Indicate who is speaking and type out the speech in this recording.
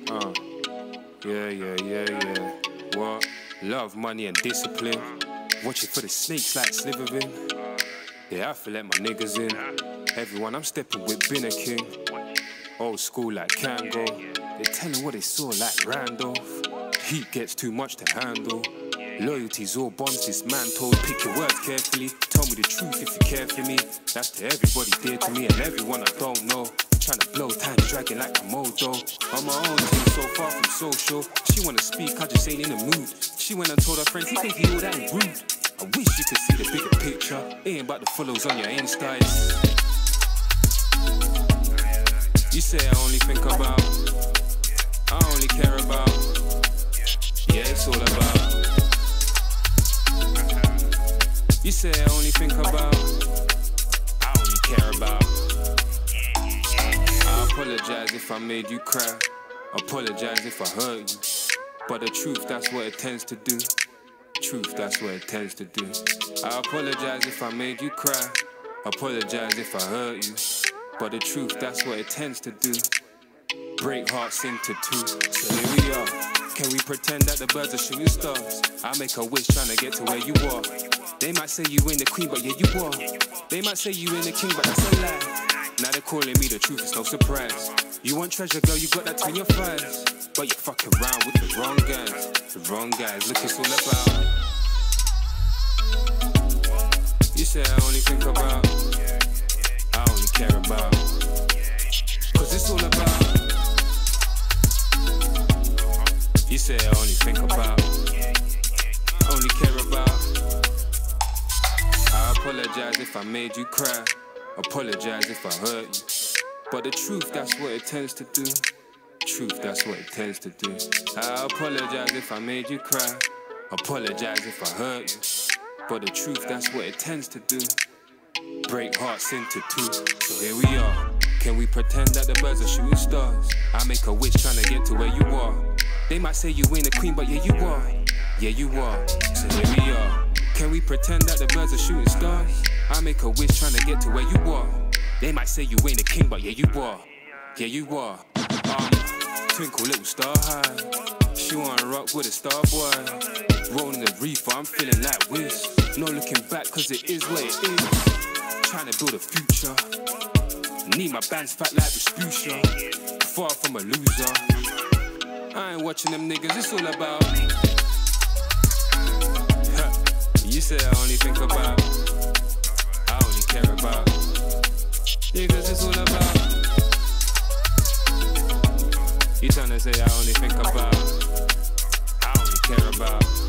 Speaker 1: Yeah. What? Love, money and discipline. Watching for the snakes like Slytherin. Yeah, I feel like my niggas in. Everyone I'm stepping with been a king. Old school like Kango. They telling what they saw like Randolph. Heat gets too much to handle. Loyalty's all bonds dismantled. Pick your words carefully. Tell me the truth if you care for me. That's to everybody dear to me and everyone I don't know. Trying to blow time dragging like Komodo. On my own team, so far from social. She wanna speak, I just ain't in the mood. She went and told her friends, he think he all that ain't rude. I wish you could see the bigger picture. It ain't about the follows on your Insta. You say I only think about, I only care about. Yeah, it's all about. You say I only think about, I only care about. I apologize if I made you cry. Apologize if I hurt you. But the truth, that's what it tends to do. Truth, that's what it tends to do. I apologize if I made you cry. Apologize if I hurt you. But the truth, that's what it tends to do. Break hearts into two. So here we are. Can we pretend that the birds are shooting stars? I make a wish trying to get to where you are. They might say you ain't the queen, but yeah you are. They might say you ain't the king, but that's a lie. Now they're calling me the truth, it's no surprise. You want treasure, girl, you got that between your thighs. But you're fucking around with the wrong guys. The wrong guys, look, it's all about. You say I only think about, I only care about. Cause it's all about. You say I only think about, only care about. I apologize if I made you cry. Apologize if I hurt you. But the truth, that's what it tends to do. Truth, that's what it tends to do. I apologize if I made you cry. Apologize if I hurt you. But the truth, that's what it tends to do. Break hearts into two. So here we are. Can we pretend that the birds are shooting stars? I make a wish trying to get to where you are. They might say you ain't a queen, but yeah you are. Yeah you are. So here we are. Can we pretend that the birds are shooting stars? I make a wish trying to get to where you are. They might say you ain't a king, but yeah you are. Yeah you are. Twinkle little star high. She wanna rock with a star boy. Rolling the reefer, I'm feeling like Wiz. No looking back, cause it is what it is. Trying to build a future. Need my bands fat like Respucia. Far from a loser. I ain't watching them niggas, it's all about. You say I only think about, I only care about. Niggas, it's all about. You tryna say I only think about, I only care about.